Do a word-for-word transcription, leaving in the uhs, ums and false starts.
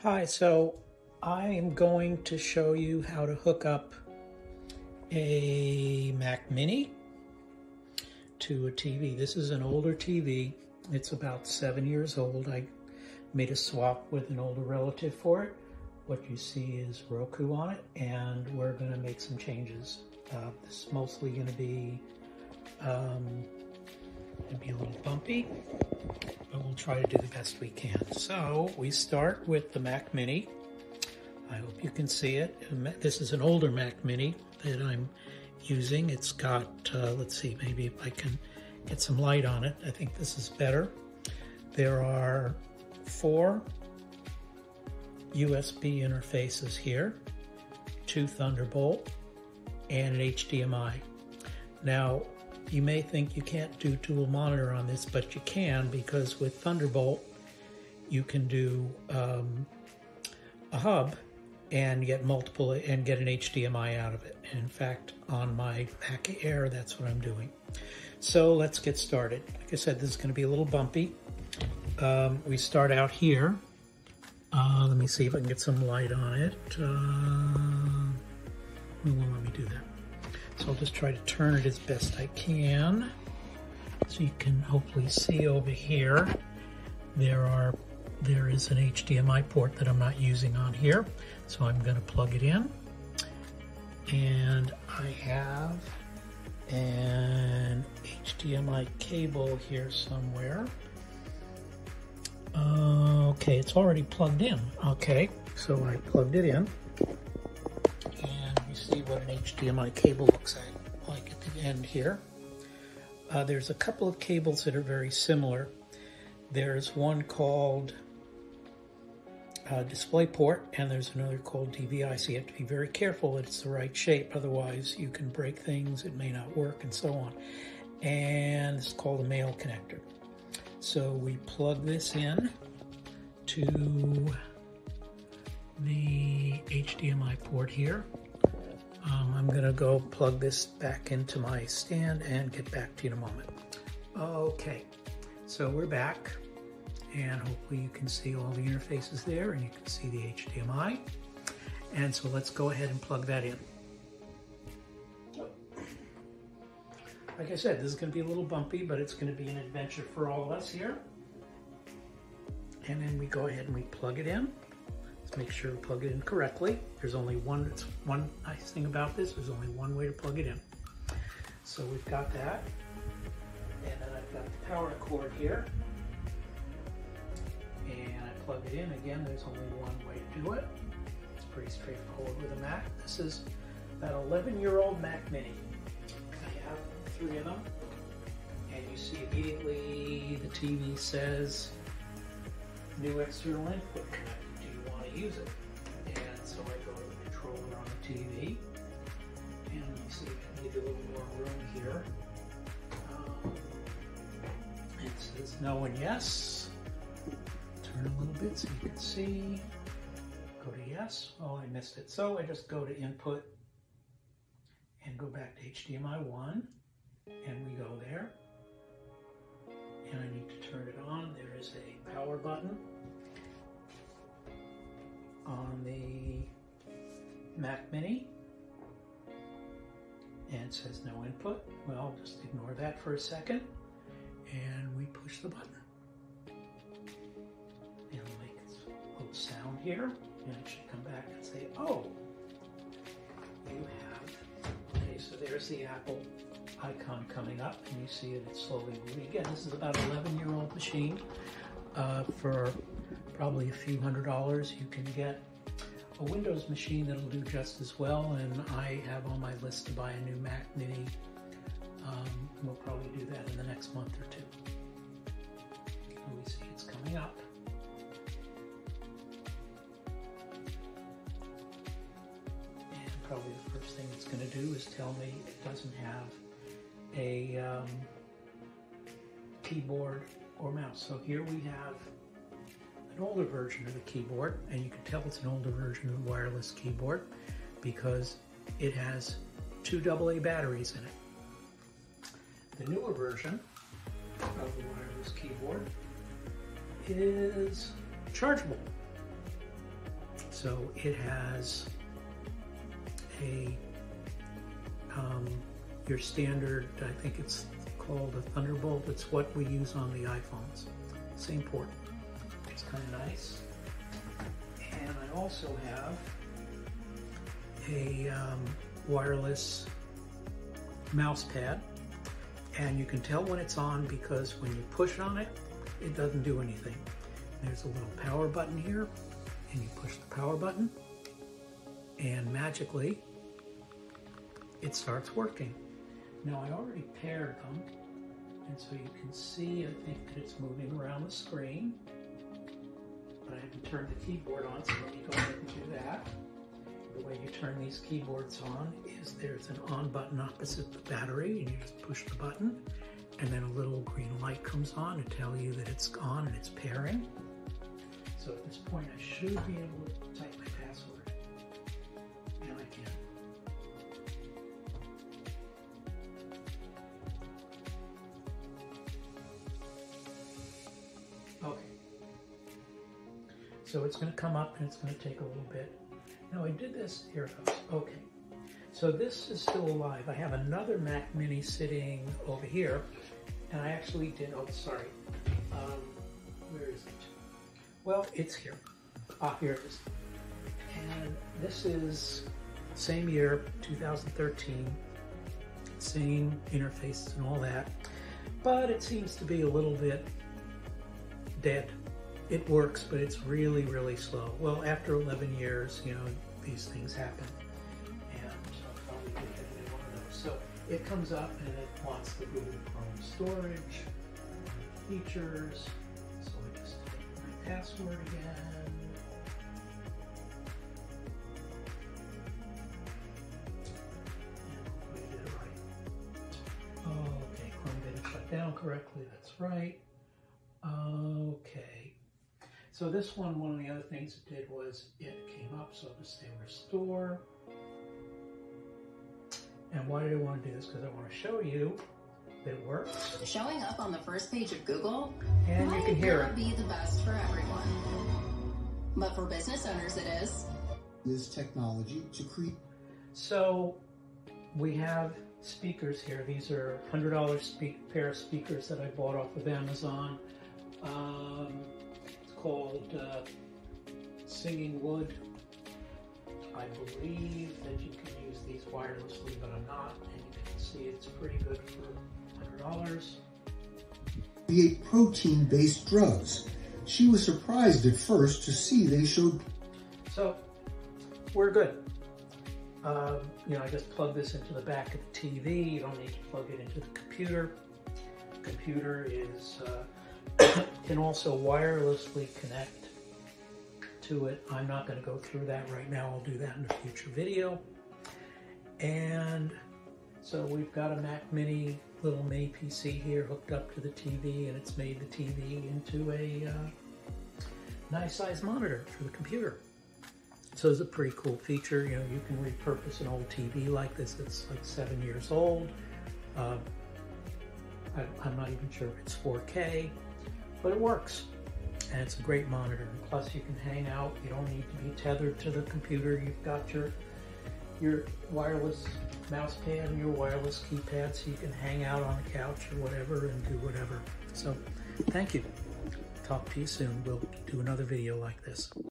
Hi, so I am going to show you how to hook up a Mac Mini to a T V. This is an older T V. It's about seven years old. I made a swap with an older relative for it. What you see is Roku on it, and we're going to make some changes. Uh, this is mostly going to be um, gonna be a little bumpy, but we'll try to do the best we can. So we start with the Mac Mini. I hope you can see it. This is an older Mac Mini that I'm using. It's got, uh, let's see, maybe if I can get some light on it. I think this is better. There are four U S B interfaces here, two Thunderbolt, and an H D M I. Now, you may think you can't do dual monitor on this, but you can, because with Thunderbolt, you can do um, a hub and get multiple and get an H D M I out of it. And in fact, on my Mac Air, that's what I'm doing. So let's get started. Like I said, this is going to be a little bumpy. Um, we start out here. Uh, let me see if I can get some light on it. Uh, it won't let me do that. So I'll just try to turn it as best I can. So you can hopefully see over here, there are there is an H D M I port that I'm not using on here. So I'm going to plug it in. And I have an H D M I cable here somewhere. Uh, okay, it's already plugged in. Okay, so I plugged it in. And you see what an H D M I cable looks like at the end here. Uh, there's a couple of cables that are very similar. There's one called uh, DisplayPort, and there's another called D V I. So you have to be very careful that it's the right shape, otherwise you can break things, it may not work, and so on. And it's called a male connector. So we plug this in to the H D M I port here. Um, I'm gonna go plug this back into my stand and get back to you in a moment. Okay, so we're back, and hopefully you can see all the interfaces there, and you can see the H D M I. And so let's go ahead and plug that in. Like I said, this is gonna be a little bumpy, but it's gonna be an adventure for all of us here. And then we go ahead and we plug it in. Let's make sure we plug it in correctly. There's only one, it's one nice thing about this, there's only one way to plug it in. So we've got that. And then I've got the power cord here. And I plug it in. Again, there's only one way to do it. It's pretty straightforward with a Mac. This is that eleven year old Mac Mini. I have three of them. And you see immediately the T V says new external input connected. Do you want to use it? And so I go to the controller on the T V, and you see I need a little more room here. Um, it says no and yes. Turn a little bit so you can see. Go to yes. Oh, I missed it. So I just go to input and go back to H D M I one, and we go there. And I need to turn it on. There is a power button on the Mac Mini, and it says no input. Well, just ignore that for a second, and we push the button. And it'll make a little sound here, and it should come back and say, oh, you have, okay, so there's the Apple icon coming up, and you see it, it's slowly moving. Again, this is about an eleven year old machine. Uh, for probably a few hundred dollars, you can get a Windows machine that'll do just as well, and I have on my list to buy a new Mac Mini. Um, we'll probably do that in the next month or two. And we see it's coming up. And probably the first thing it's going to do is tell me it doesn't have a um, keyboard or mouse. So here we have an older version of the keyboard, and you can tell it's an older version of the wireless keyboard because it has two double A batteries in it. The newer version of the wireless keyboard is chargeable. So it has a, um, your standard, I think it's called a Thunderbolt. It's what we use on the iPhones. Same port. It's kind of nice. And I also have a um, wireless mouse pad. And you can tell when it's on because when you push on it, it doesn't do anything. There's a little power button here, and you push the power button, and magically, it starts working. Now I already paired them, and so you can see, I think, that it's moving around the screen. But I haven't turned the keyboard on, so let me go ahead and do that. The way you turn these keyboards on is there's an on button opposite the battery, and you just push the button, and then a little green light comes on to tell you that it's on and it's pairing. So at this point, I should be able to type my password, and I can. Okay. So it's going to come up, and it's going to take a little bit. Now I did this, here it goes, okay. So this is still alive. I have another Mac Mini sitting over here, and I actually did, oh sorry, um, where is it? Well, it's here. Ah, here it is. And this is same year, two thousand thirteen, same interfaces and all that, but it seems to be a little bit dead. It works, but it's really, really slow. Well, after eleven years, you know, these things happen. And so I'll probably get it in one of those. So it comes up and it wants the Google Chrome storage, features. So I just type my password again. And hopefully I did it right. Okay, Chrome didn't shut down correctly. That's right. Okay. So this one, one of the other things it did was it came up, so to say restore. And why did I want to do this? Because I want to show you that it works. Showing up on the first page of Google and you can hear it. Be the best for everyone. But for business owners it is. Is technology to create. So we have speakers here. These are one hundred dollar speak pair of speakers that I bought off of Amazon. Um, called uh, Singing Wood. I believe that you can use these wirelessly, but I'm not, and you can see it's pretty good for one hundred dollars. Create protein-based drugs. She was surprised at first to see they showed. So we're good. Um, you know, I just plug this into the back of the T V. You don't need to plug it into the computer. The computer is uh, can also wirelessly connect to it. I'm not going to go through that right now. I'll do that in a future video. And so we've got a Mac Mini, little mini P C here hooked up to the T V, and it's made the T V into a uh, nice size monitor for the computer. So it's a pretty cool feature. You know, you can repurpose an old T V like this. It's like seven years old. Uh, I, I'm not even sure if it's four K. But it works, and it's a great monitor. And plus, you can hang out. You don't need to be tethered to the computer. You've got your your wireless mouse pad and your wireless keypad, so you can hang out on the couch or whatever and do whatever. So, thank you. Talk to you soon. We'll do another video like this.